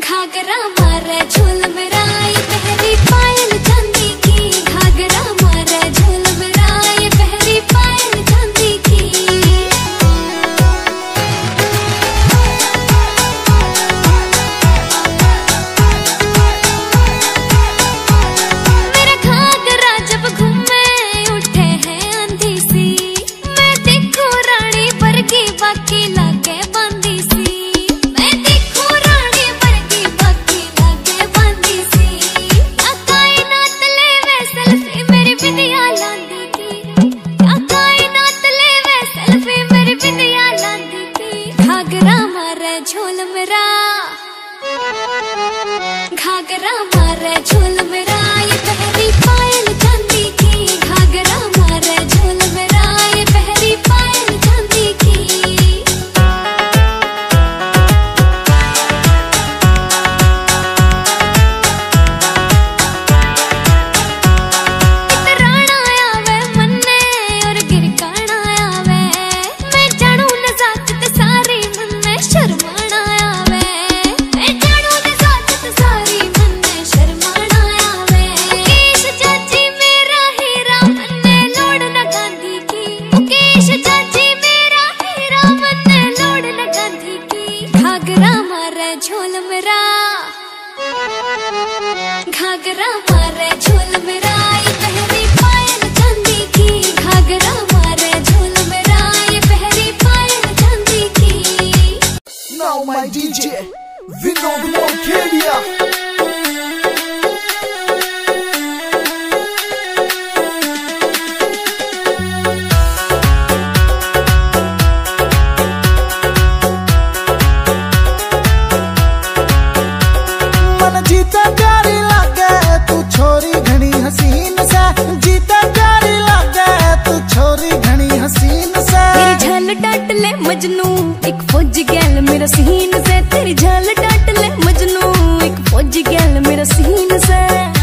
घाघरा मारे झोल मेरा ये पहली पायल चांदी की। घाघरा मारे झोल मेरा ये पहली पायल चांदी की। मेरा घाघरा जब घूमे उठे है आंधी सी। मैं देखो रानी वर्गी बाकी लागे बांधी सी। घाघरा मारे झोल मेरा, घाघरा मारे झोल मेरा ये पहली पायल चांदी की। घाघरा मारे झोल मेरा ये पहली पायल चांदी की। इतराना आवे मन्ने और गिरकाना आवे। मैं जानू न जात ते सारी मन्ने शर्माना आवे। मैं जानू न जात ते सारी मन्ने शर्माना आवे। मुकेश चाची मेरा हीरा मन्ने लोड़ न गांधी की। मुकेश चाची मेरा हीरा मन्ने लोड़ न गांधी की। घाघरा मारे झोल मेरा, घाघरा मारे झोल मेरा ये पहली पायल चांदी की। घाघरा मारे झोल मेरा ये पहली पायल चांदी की। Now my DJ, Vinod Monkeria. मन जीता प्यारी लागे तू छोरी घनी हसीन से। जीता प्यारी लागे तू छोरी घनी हसीन से। तेरी झाल डांट ले मजनू एक फौजी गैल मेरा सीन से। तेरी झाल डांट ले मजनू एक फौजी गैल मेरा सीन से।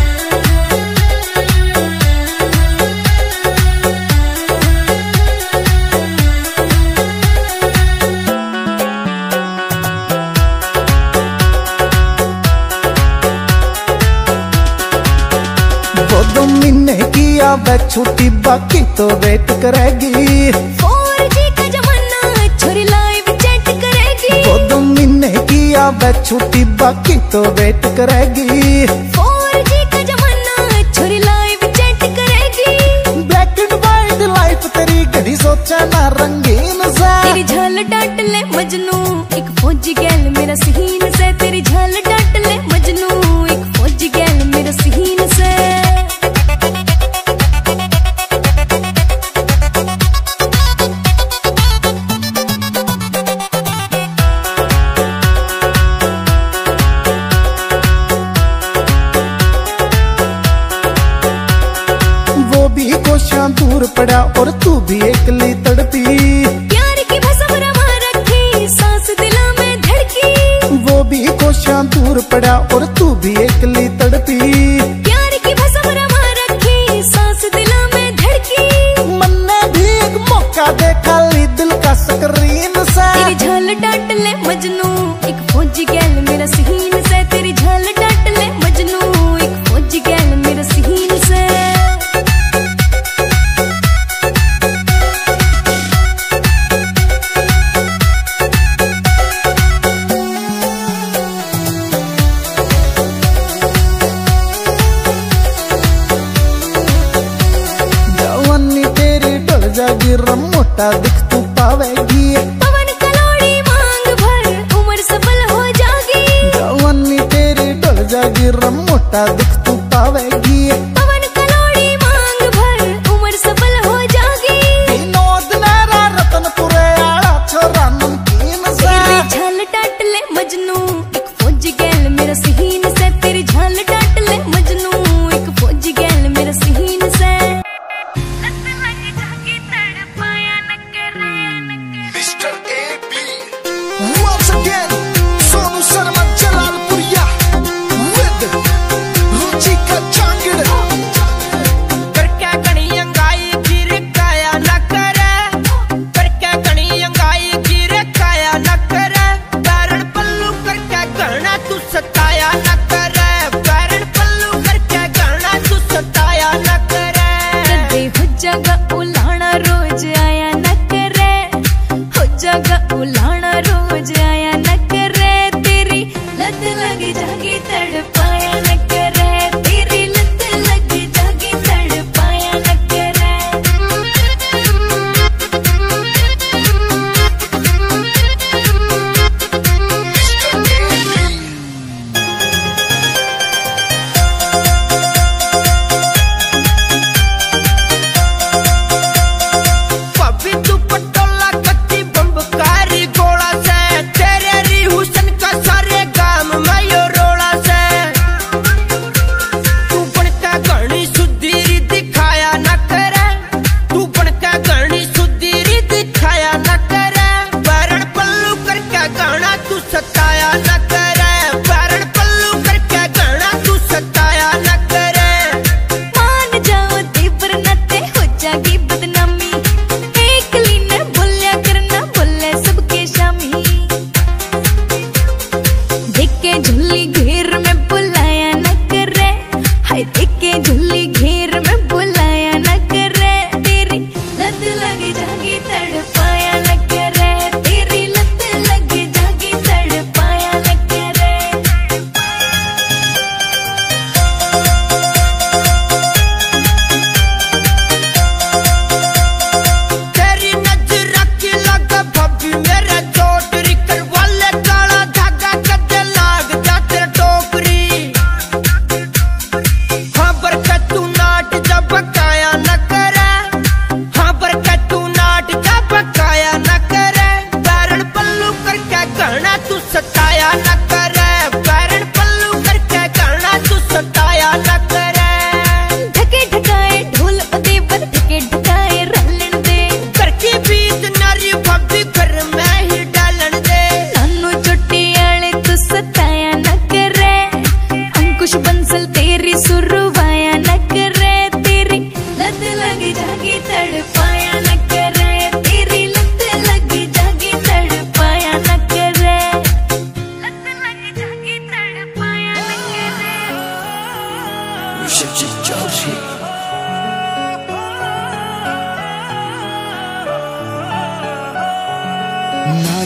वो 2 महीने की आवे छुट्टी बाकी तो वेट करेगी। 4G का जमाना छोरी लाइव चैट करेगी। वो 2 महीने की आवे छुट्टी बाकी तो वेट करेगी। 4G का जमाना छोरी लाइव चैट करेगी। ब्लैक एंड व्हाइट लाइफ तेरी घड़ी सोचा ना रंगीन सा। तेरी झाल डांट ले मजनू एक फौजी गैल मेरा सीन से। तेरी झाल डांट ले मजनू एक फौजी गैल मेरा सीन से। वो भी कोशियां दूर पड़ा और तू भी एकली तड़पी। प्यार की भसम रमा रखी सांस दिला में धड़की। वो भी कोशियां दूर पड़ा और तू भी एकली तड़पी। प्यार की भसम रमा रखी सांस दिला में धड़की। मन्ने भी एक मौका देखा ली दिल का स्क्रीन से। तेरी झाल डांट ले मजनू एक फौजी गैल मेरा सीन से। तेरी झाल डांट ले मजनू एक फौजी गैल मेरा सीन से। जवानी तेरी डल जागी रमोटा दिख तू पावेगी। पवन कलोड़ी मांग भर उम्र सफल हो जागी। जवानी तेरी डल जागी रमोटा दिख तू पावेगी। पवन कलोड़ी मांग भर उम्र सफल हो जागी। विनोद नारा रतनपुरे आला छोरा नमकीन सा। तेरी झाल डांट ले मजनू एक फौजी गैल मेरा सीन से। तेरी झाल डांट ले मजनू एक फौजी गैल मेरा सीन से। Mr. AB, once again, Sonu Sharma Jalalpuriya with Ruchika Changid. करके कणी अंगाई गिर काया न करे। करके कणी अंगाई गिर काया न करे। कारण पल्लू करके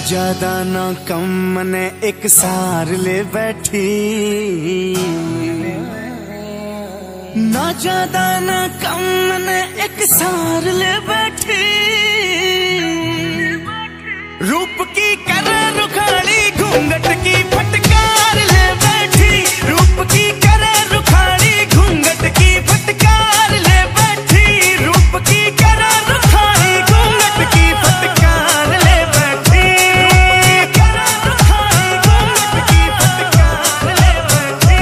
ज्यादा ना कम ने एक सार ले बैठी, ना ज्यादा ना कम ने एक सार ले बैठी। रूप की कर रुखाड़ी घूंघट की फटकार ले बैठी, रूप की कर रुखाड़ी घूंघट की फटकार ले बैठी, रूप की कर रुखाड़ी घूंघट की फटकार ले बैठी, कर रुखाड़ी घूंघट की फटकार ले बैठी।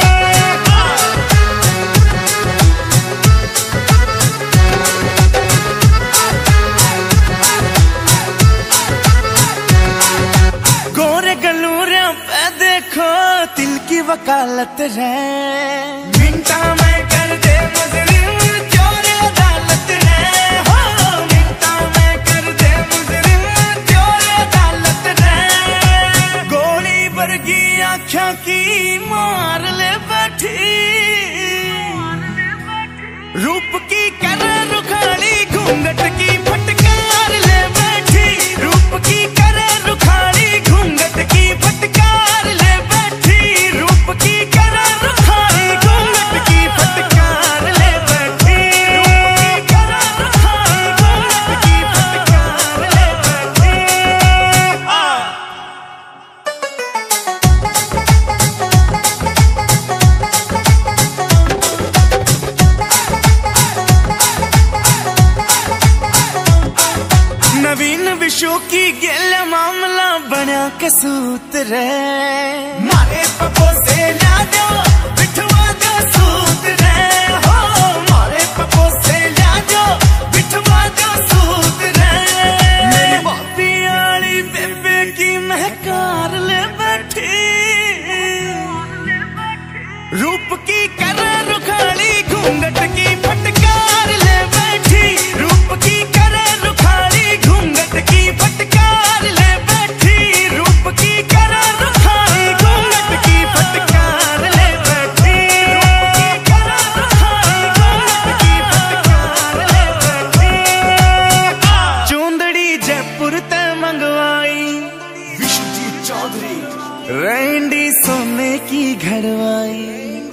गोरे गलूरियों पे देखो तिल की वकालत रे, मिंटा में कर दे मुजरिम चोर अदालत रे, हो मिंटा में कर दे मुजरिम चोर अदालत रे। गोली वर्गी आँखों की मार ले बैठी, रूप की कर रुखाड़ी घूंघट की फटकार ले बैठी, रूप की कर रुखाड़ी घूंघट की फटकार ले बैठी, रूप की कर रुखाड़ी घूंघट की फटकार ले बैठी, रूप की कर रुखाड़ी घूंघट की फटकार ले बैठी। नवीन विशु की गेल मामला बना कसूत रे, मारे पपो से ला दो बिठवा दो सूत रे, हो मारे पपो से ला दो बिठवा दो सूत रे। मेरी बापी आली बेबे की महकार ले बैठी, रूप की कर रुखाड़ी घूंघट की फटकार ले बैठी, रूप की कर रुखाड़ी घूंघट की फटकार ले बैठी, रूप की कर रुखाड़ी घूंघट की फटकार ले बैठी, रूप की कर रुखाड़ी घूंघट की फटकार ले बैठी। चूंदड़ी जयपुर ते मंगवाई विश्वजीत चौधरी, रैंडी सोने की घड़वाई,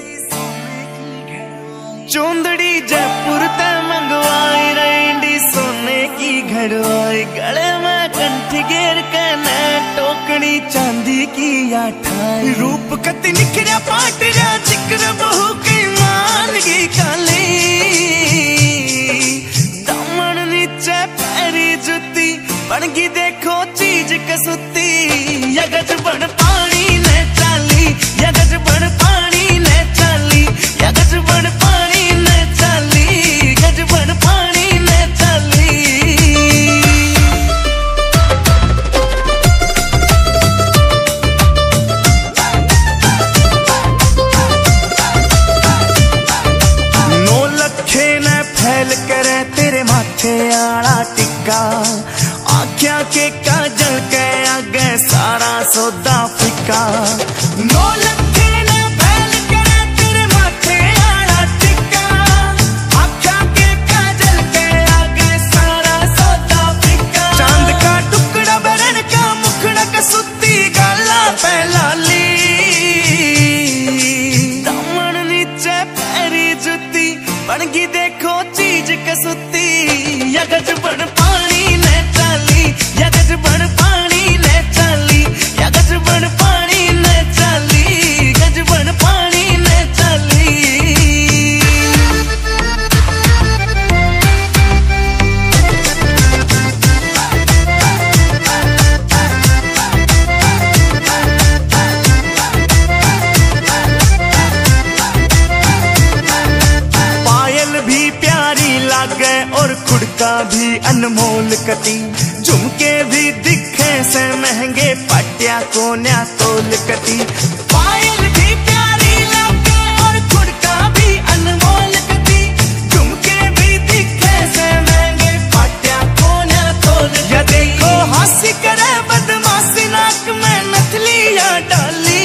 चूंदड़ी जयपुर ते मंगवाई, रैंडी सोने की घड़वाई। गले में कंठी घेर के न टोकनी चांदी की आठाई, रूप कति निखरा पाटरा चिकर बहू की मानगी काली। दामन नीचे पैरी जुती बनगी देखो चीज कसुती, यगज बन पानी ने चाली, यगज बन पानी ने चाली, यगज बन पानी ने चाली, गज बन पानी ने चाली। नौ लखे ने फैल करे तेरे माथे आला टिक्का, आख्या के काजल के आगे सारा सौदा फिका। नौ लखे ने फैल करे तेरे माथे आला टिक्का, आख्या के काजल के आगे सारा सौदा फिका। चांद का टुकड़ा बरन का मुखड़ा कसुती गाला पहलाली, दामन नीचे पैरी जुती बनगी देखो चीज कसुती, यगज बन पानी ने चाली, यगज बन पानी ने चाली, यगज बन पानी ने चाली, गज बन पानी ने चाली। पायल भी प्यारी लागे और खुड़का भी अनमोल कटी, झुमके भी दिखे से महंगे पटिया को न्या तोल कटी। पायल भी प्यारी लागे और खुड़का भी अनमोल कटी, झुमके भी दिखे से महंगे पटिया को न्या तोल। या देखो हंसी करे बदमाशी नाक में नथलियां डाली,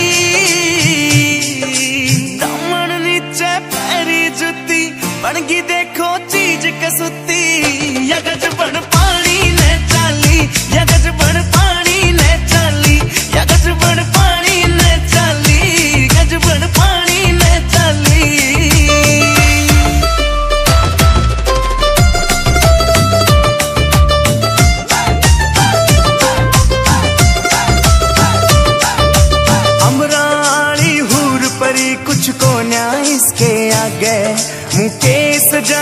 दामन नीचे पैरी जुती बनगी देखो चीज कसुती, यगज बन पानी ने चाली, यगज बन पानी ने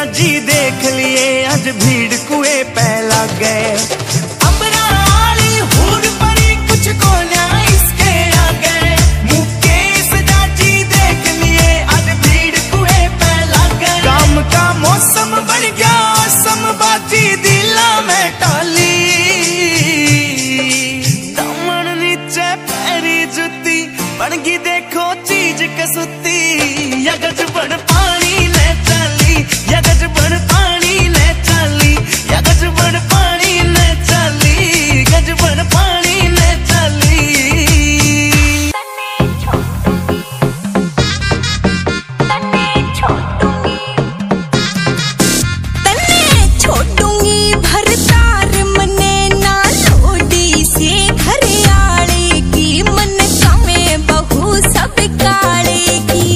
जी देख लिए आज भीड़ कुए पै लग गए। अमरा आली हूर पड़ी कुछ को ना इसके आगे, मुकेश जी देख लिए आज भीड़ कुए पै लग गए। काम का मौसम बन गया समबाजी दिला में टाली, दामन नीचे पैरी जुती बन गई देखो चीज कसुती। या गजबन पानी ले चली, या गजबन पानी ले चली, या गजबन पानी ले चली, गजबन पानी ले चली। घर आले की मन का में बहू सब काले की।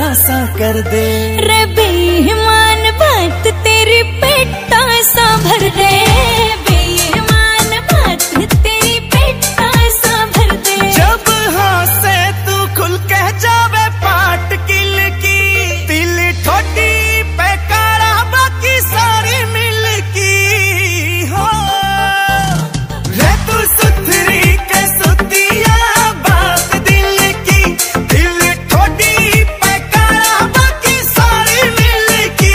सा कर दे। रे बेईमान बात तेरी पेटा सा भर दे, बेईमान बात तेरी पेटा सा भर दे। जब हंसे तू खुल कह जावे पाट किल की, दिल ठोडी पे काला बाकी सारी मिल की हो। रे तू सुथरी के सुतिया बात दिल की, दिल ठोडी पे काला बाकी सारी मिल की।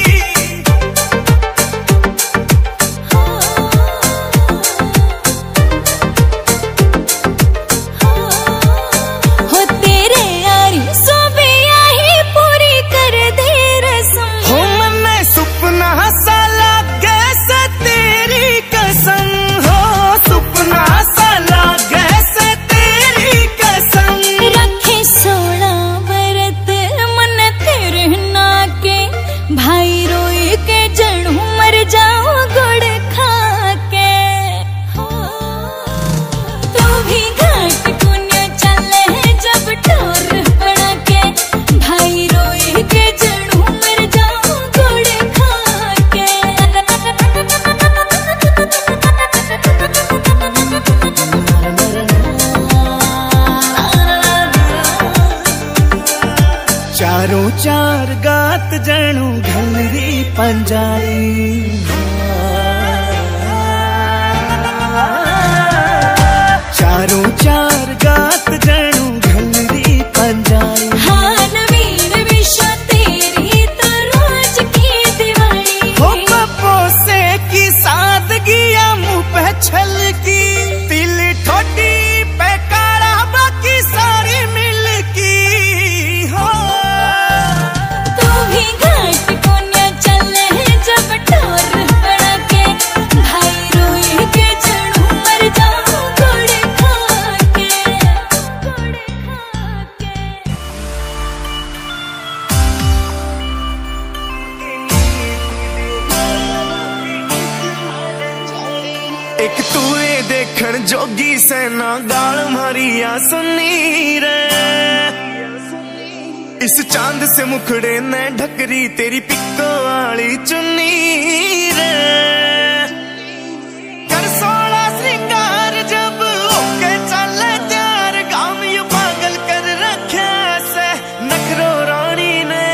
हो तेरे यारी सोबिया ही पूरी कर दे रसम। हो मन्ने सुपना सा लागे से तेरी कसम, हो सुपना सा लागे से तेरी कसम। रखे 16 बरत मन तेरे ना के, भाई रोई के जड़ू मर जाओ गुड़ खा के। तू भी घाट कुन्या चले जब ठोर पड़ा के, भाई रोई के जड़ू मर जाओ गुड़ खा के। चारों चार गात जणू घलरी पंजाई। चारों चार गात जणू घलरी पंजाई। हाँ नवीन विश्व तेरी तो रोज की दिवाली। हो बपोसे की सादगिया मुँह पे छलकी, दिल ठोडी पे काला बाकी सारी मिल की हो। तू भी घाट कोन्या चले जब ठोर पड़ा के, भाई रोई के जड़ू मर जाओ गुड़ खा के, गुड़ खा के। एक तूए देखण जोगी सेना गाल मारिया सुनी रे। इस चांद से मुखड़े ने ढकरी तेरी पिक्को वाली चुन्नी रे। कर 16 श्रृंगार जब ओके चले त्यार, गाम यू पागल कर रखे से नखरो रानी ने।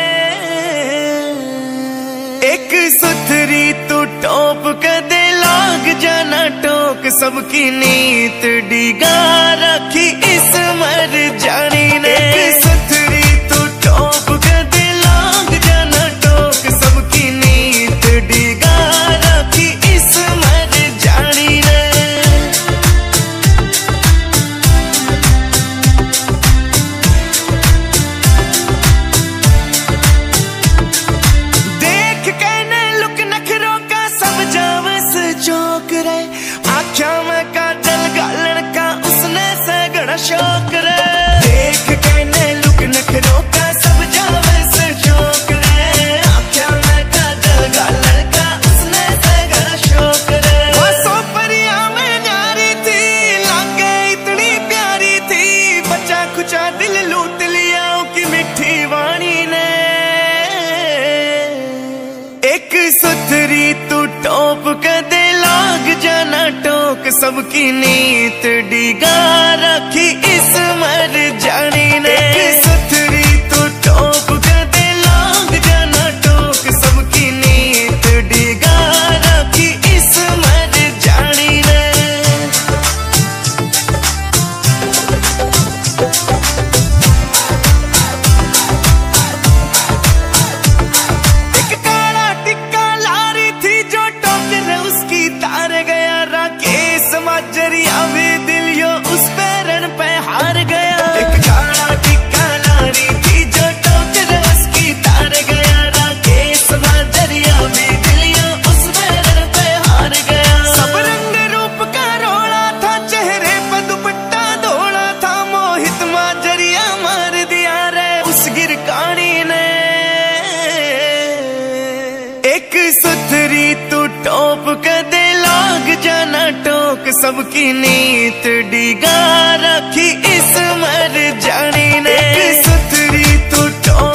एक सुथरी तू टोप के दे लाग जाना टोक, सबकी नीत डिगा रखी इस मर जानी ने। एक सुथरी तू टोप के दे लाग जाना टोक, सबकी नीत डिगा रखी इस मर जानी ने। देख कहने लुक नखरों का सब जावस चौक रे। आख्या में काजल गालन का उसने सगड़ा शौक रे। देख कहने लुक नखरों का सब जावस चौक रे। आख्या में काजल गालन का उसने सगड़ा शौक रे। वो सो परिया में न्यारी थी, लागे इतनी प्यारी थी, बच्चा खुचा दिल लूट लिया की मिठी वाणी ने। एक सुथरी तू टोप के दे लाग जाना टोक, सबकी नीत डिगा रखी इस मर जानी ने। एक सुथरी तू टोप के दे लाग जाना टोक, सबकी नीत डिगा रखी इस मर जानी ने। एक काला टिक्का लारी थी जो टोकर उसकी तार गया, राकेश माजरिया भी दिल यो उस पे रण पे हार गया। एक काला टिक्का लारी थी जो टोकर उसकी तार गया, राकेश माजरिया भी दिल यो उस पे रण पे हार गया। सब रंग रूप का रोड़ा था, चेहरे पे दुपट्टा धोला था, मोहित माजरिया मार दिया रे उस गिरकानी ने। एक सुथरी तू टोप के दे लाग जाना टोक, सबकी नीत डिगा रखी इस मर जानी ने। एक सुथरी तू टोप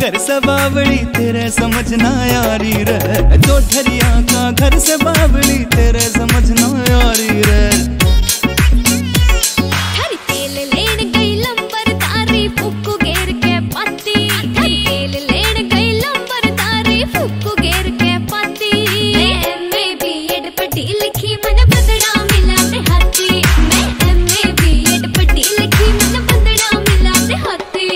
घर से बावली तेरे समझना यारी रे, जो ढरिया का घर से बावली तेरे समझना यारी रे। हर तेल लेन गई लंबर तारी फुक्कू घेर के पाती, हर तेल लेन गई लंबर तारी फुक्कू घेर के पाती। मैं बीएड पढ़ी लिखी मन बंदड़ा मिला ते हाथी, मैं बीएड पढ़ी लिखी मन बंदड़ा मिला ते हाथी।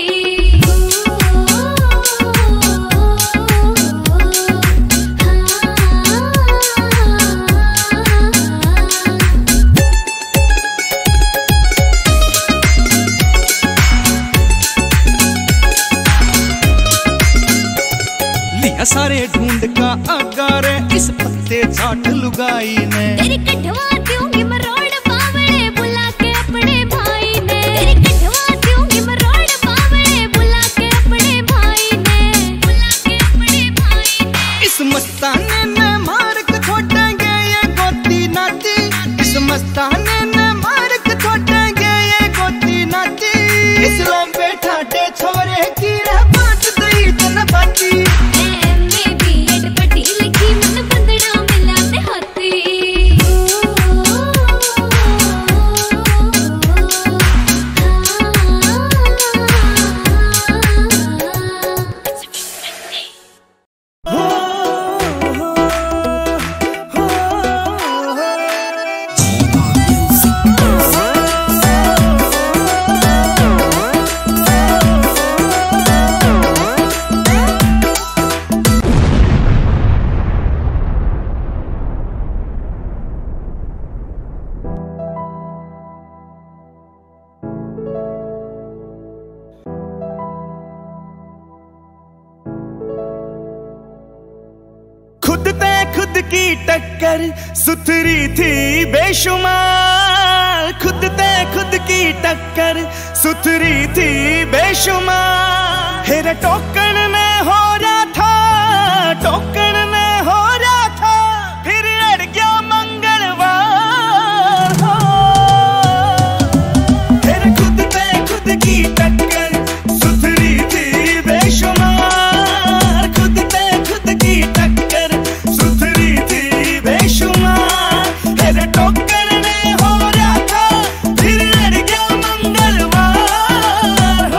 लिया सारे ढूंढ का अगारे इस पत्ते चाट लुगाई ने, तेरी कटवा दूंगी मरोड़ बावड़े बुला के अपने भाई ने, तेरी कटवा दूंगी मरोड़ बावड़े बुला के अपने भाई ने, बुला के अपने भाई ने। इस मस्ताने ने मार के छोड़ेंगे ये गोती नाती, इस मस्ताने ने मार के छोड़ेंगे ये गोती नाती। इस लंबे ठाटे छोरे की रह बात दई तन बाती। मैं बीएड पढ़ी लिखी मन बंदड़ा मिला ते हाथी। खुद की टक्कर सुथरी थी बेशुमार, खुद की टक्कर सुथरी थी बेशुमार। हेरा टोकन में हो रहा था, टोकन में हो रहा था, फिर अड़ गया मंगलवार। हेरा खुद की टक्कर सुथरी थी बेशुमार, खुद की टक्कर सुथरी थी बेशुमार। हेरा टोकन में हो रहा था, फिर अड़ गया मंगलवार।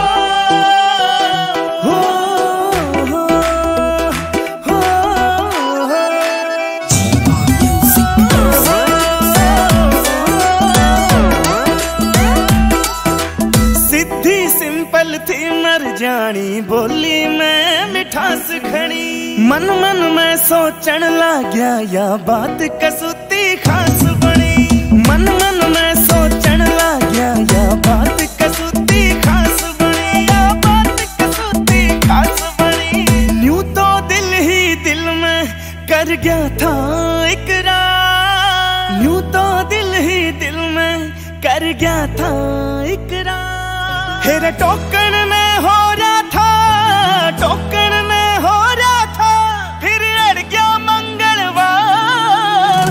सिद्धि सिंपल थी मर जानी बोली में मिठास खड़ी, मन में सोचन लाग्या या बात कसुती खास बनी, मन में सोचन लाग्या या बात कसुती खास बनी, या बात कसुती खास बनी। यूं तो दिल ही दिल में कर गया था इकरार, यूं तो दिल ही दिल में कर गया था इकरार। हेरा टोकन में हो रहा था, टोकन में हो रहा था, फिर अड़ गया मंगलवार।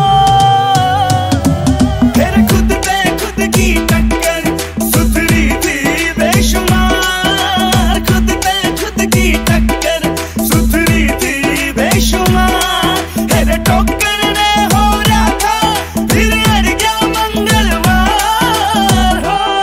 हेरा खुद की टक्कर सुथरी थी बेशुमार, खुद की टक्कर सुथरी थी बेशुमार। हेरा टोकन में हो रहा था, फिर अड़ गया मंगलवार।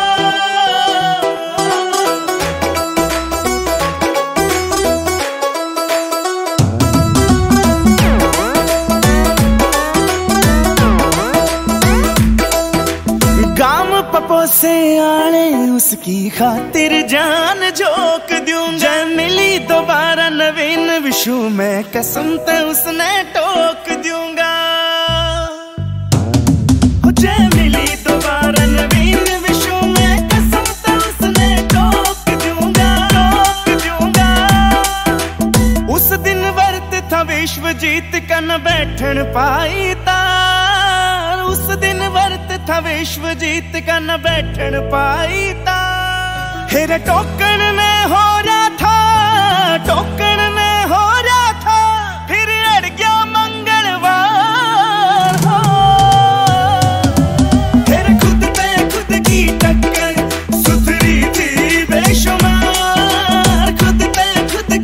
पपो से आने उसकी खातिर जान झोंक दूं, जय मिली दोबारा नवीन विशु में कसम ते उसने टोक दूंगा। जय मिली दोबारा नवीन विशु में कसम ते उसने टोक दूंगा, टोक दूंगा। उस दिन वर्त था विश्वजीत का न बैठन पाई तार, उस दिन वर्त था विश्वजीत का न बैठन पाई तार। हेरा टोकन में हो रहा था, टोकन में हो रहा था, फिर अड़ गया मंगलवार। हेरा खुद की टक्कर सुथरी थी बेशुमार, खुद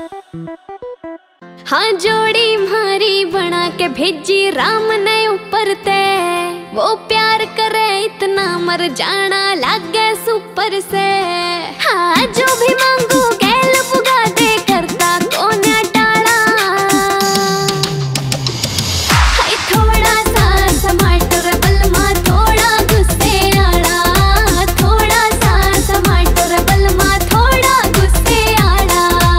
हाँ जोड़ी मारी बना के भेजी राम ने ऊपर ते, वो प्यार करे इतना मर जाना लागे सुपर से। हाँ जो भी मांगू गैल पुगा दे करता कौन टाला। हाय थोड़ा सा टमाटर बलमा थोड़ा गुस्से आड़ा, थोड़ा सा टमाटर बलमा थोड़ा गुस्से आड़ा।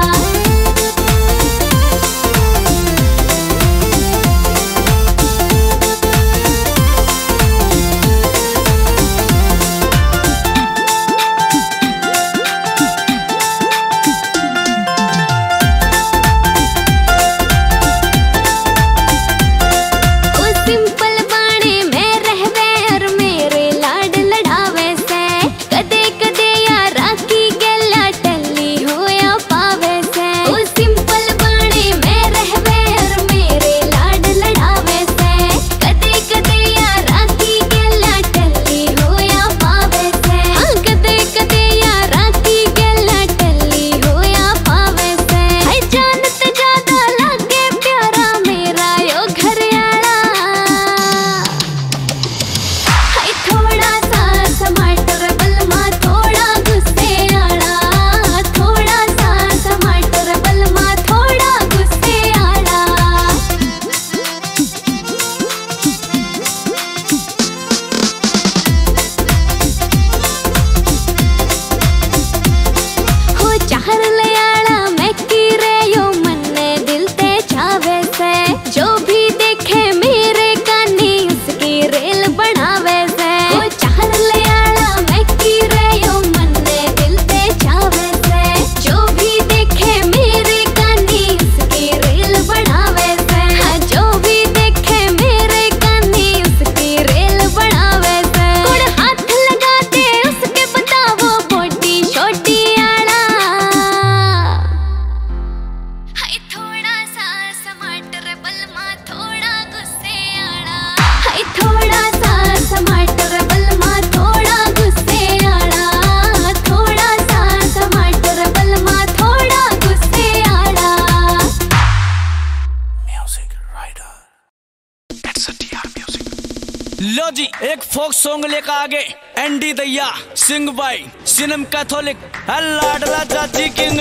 लो जी एक फोक सॉन्ग लेकर आगे एंडी दैया सिंग बाई सिनेम कैथोलिक लाडला चाची किंग।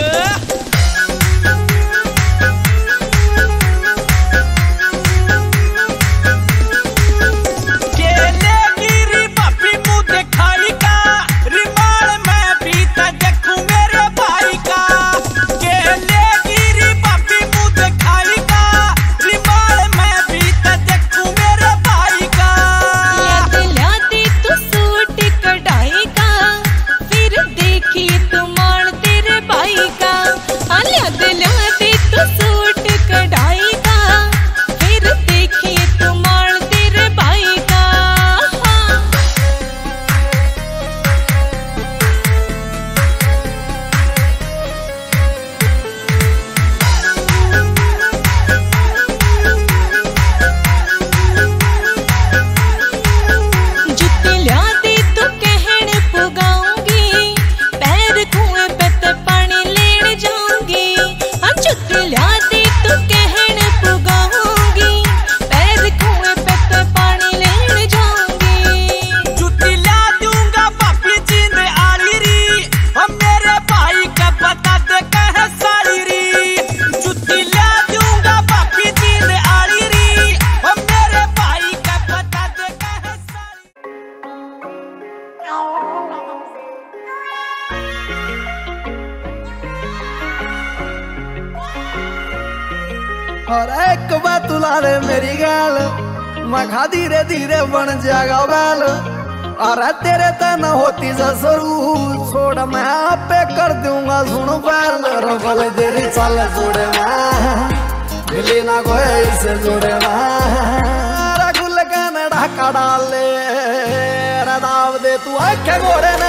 और एक बात तुला रे मेरी गाल मखा धीरे धीरे बन जाएगा बैल। और तेरे तन होती ससुरू छोड़ मैं आपे कर दूंगा सुन बैल। रबल तेरी चल जोड़े मिली ना कोई से जोड़े रगुल का ढाका डाल ले दाव दे तू आखे गोरे ना।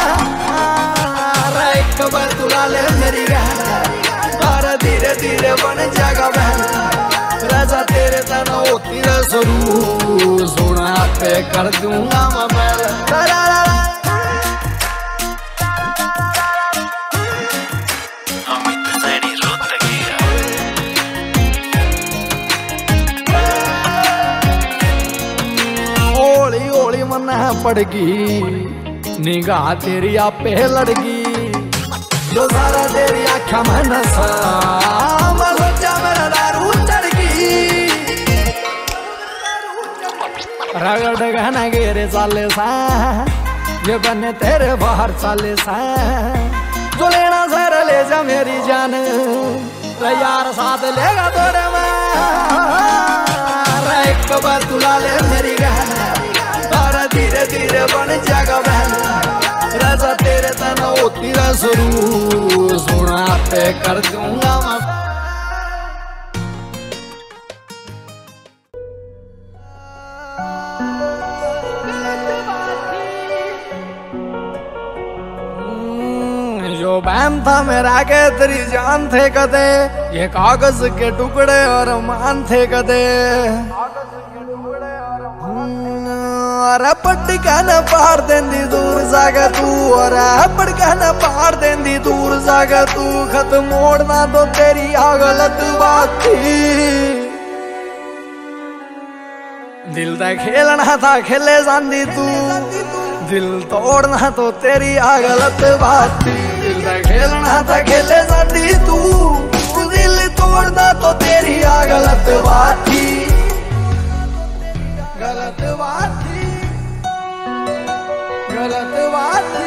एक बात तुला ले मेरी गाल और धीरे धीरे बन जाएगा बहन। राजा तेरे तना होती रसरू सोना पे कर दूंगा मैं। अमित सैनी रोहतक पड़गी, निगाह तेरी आपे लड़गी, जो सारा तेरी आँखा में नशा, मैं सोचा मेरा दारू चढ़गी, रगड़ गहना गेरे साले सा, ये बने तेरे बाहर साले सा, जो लेना सर ले जा मेरी जान, यार साथ लेगा तोरे में, एक बार तुला ले मेरी गहना, और धीरे धीरे बन जाएगा बहन, रजा तेरे तना होती शुरू, सुना पे कर दूंगा मैं। जो बहन था मेरा के तेरी जान थे कदे, ये कागज के टुकड़े और मान थे कदे, अरे पट्टी कहना पार देंदी दूर जागा तू, अरे पट्टी कहना पार देंदी दूर जागा तू, खत मोड़ना तो तेरी आ गलत बात थी, दिल दा खेलना था खेले जांदी तू, दिल तोड़ना तो तेरी आ गलत बात थी, दिल दा खेलना था खेले जांदी तू, दिल तोड़ना तो तेरी आ गलत बात थी, गलत बात थी, गलत बात थी।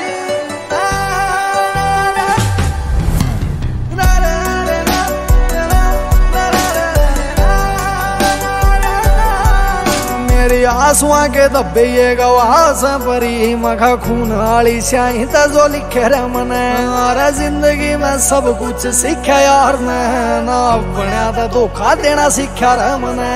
मेरी आंसुआ के दबे ये गवास परी, मखा खून वाली स्याही जो लिखे रे मने, अरे जिंदगी में सब कुछ सीखा यार ने, ना बनया तो धोखा देना सीखा रे मने,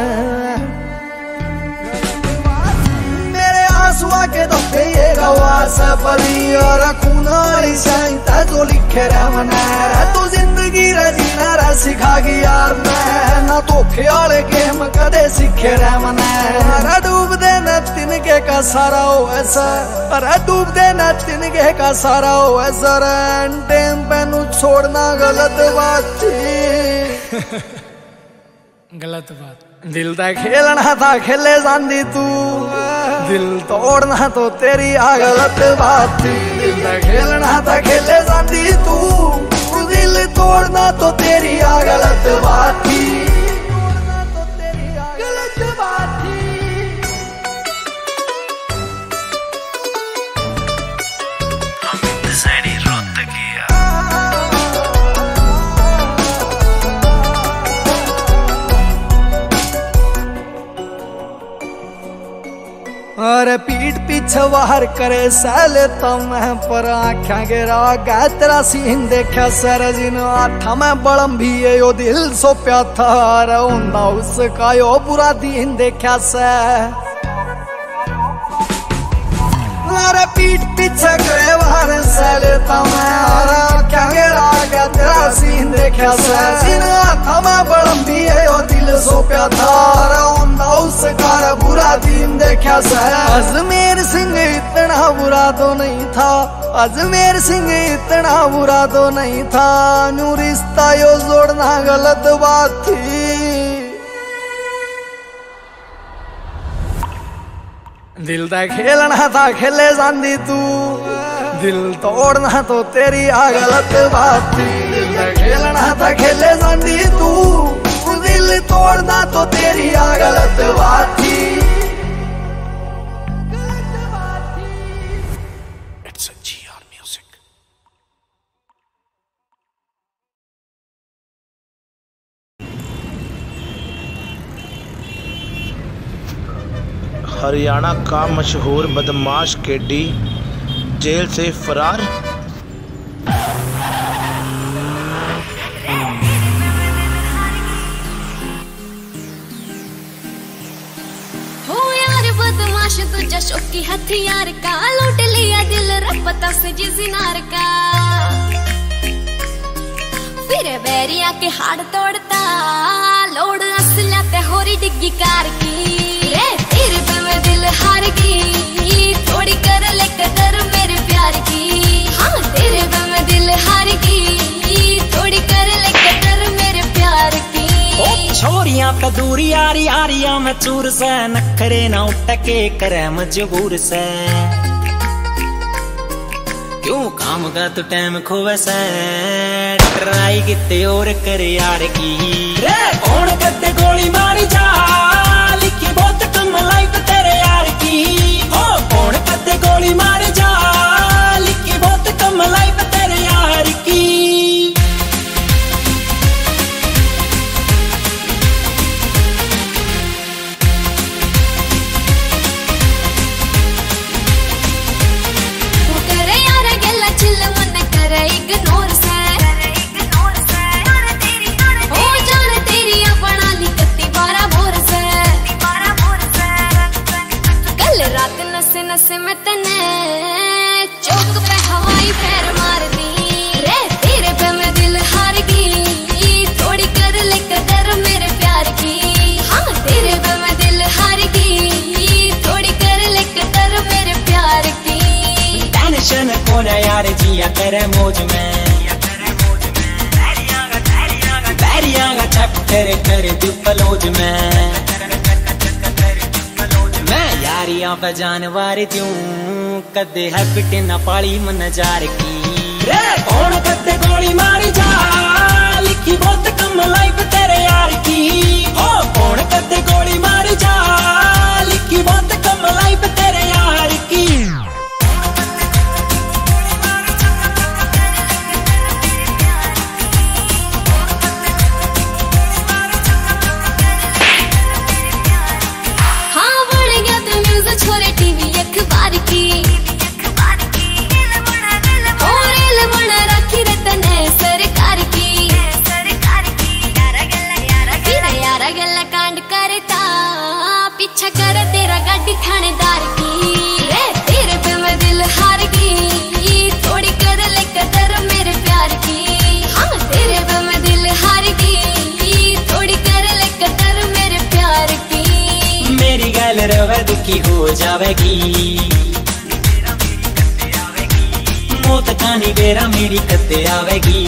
आंसुआ के दबे ये गवास परी, और खून वाली स्याही जो लिखे रे मने, तू जिंदगी रे जीना रे सिखागी यार ने, ना धोखे वाले गेम कदे सीखे रे मने, अरे डूब दे न तिनके का सारा हो ऐसा, अरे डूब दे न तिनके का सारा हो ऐसा, टाइम पे नु छोड़ना गलत बात थी, गलत बात, दिल दा खेलना था खेले जांदी तू, दिल तोड़ना तो तेरी आ गलत बात थी, दिल दा खेलना था खेले जांदी तू, दिल तोड़ना तो तेरी आ गलत बात थी, गलत बात थी। अरे पीठ पीछे बाहर करे सैले तो मैं पर आख्या गिरा गया तेरा सीन देखा सर जिन आठा में बड़म भी है यो दिल सो प्या था, अरे उन्दा उसका यो बुरा दिन देखा से, अरे पीठ पीछे करे बाहर सैले तो मैं, अरे आख्या गिरा गया तेरा सीन देखा से, जिन आठा में बड़म भी है यो दिल सो प्या था, अरे उन्दा उसका बुरा दिन देखा से, अजमेर सिंह इतना बुरा तो नहीं था, अजमेर सिंह इतना बुरा तो नहीं था, न्यू रिश्ता यो जोड़ना गलत बात थी, दिल दा खेलना था खेले जांदी तू, दिल तोड़ना तो तेरी आ गलत बात थी, दिल दा खेलना था खेले जांदी तू, दिल तोड़ना तो तेरी आ गलत बात थी। It's a GR music. Haryana का मशहूर बदमाश केडी जेल से फरार। हो यार बदमाश तुझा शौकी हथियार का, लूट लिया दिल रपता से जिनार का, फिर बैरिया के हाड़ तोड़ता, लोड असला ते होरी डिग्गी कार की, तेरे पे मैं दिल हार गई, थोड़ी कर ले कदर मेरे प्यार की, हाँ तेरे पे मैं दिल हार गई, थोड़ी कर ले कदर मेरे प्यार की। छोरियां दुनिया पे दूर यारी आरिया में चूर से नखरे ना उठके करे मजबूर से क्यों काम का तो टाइम खोवे से ट्राई किते और करे यार की रे कौन कते गोली मारी जा लिखी बहुत कम लाइफ तेरे यार की हो कौन कते गोली मारी जा लिखी बहुत कम लाइफ तेरे यार की इग्नोर से ओ जान तेरी अपना लिखती 12 भोर से कल रात नसे नसे में तने चौक पे हवाई पैर मार दी रे तेरे पे मैं दिल हार गई थोड़ी कर ले कदर मेरे प्यार की हाँ तेरे पे मैं दिल हार गई थोड़ी कर ले कदर मेरे प्यार की टेंशन कौन है यार जिया करे मौज में बैरियां का चैप्टर करे दुपलोज में मैं यारियां पे जानवर दूं कदे है पिटे ना पाली मन जार की रे कौन कदे गोली मारी जा लिखी बहुत कम लाइफ तेरे यार की ओ कौन कदे गोली मारी जा लिखी बहुत कम लाइफ तेरे यार की छोरे टीवी अखबार की और रेल बना रखी रे तने सरकार की फिर यारा गल्ला कांड करता पीछा कर तेरा गाड़ी थानेदार की रे तेरे पे मैं दिल हार गई थोड़ी कर ले कदर मेरे प्यार की हाँ तेरे पे मैं दिल हार गई थोड़ी कर ले कदर मेरे प्यार की मेरी गल रवे दुखी हो जावेगी मौत कहानी बेरा मेरी कदे आवेगी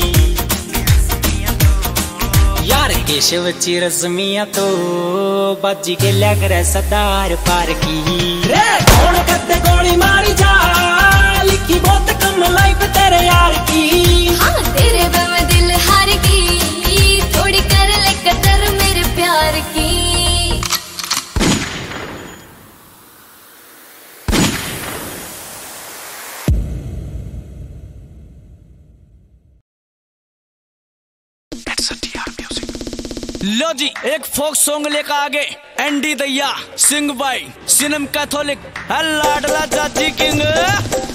यार केशव ची रस्मिया तो बाजी के लग रहे सदार पार की रे कौन कदे गोली मारी जा लिखी बहुत कम लाइफ तेरे यार की हाँ तेरे पे मैं दिल हार गई थोड़ी कर ले कदर मेरे प्यार की लो जी एक फोक सॉन्ग लेकर आगे एनडी दैया सिंग बाई सिनम कैथोलिक लाडला चाची किंग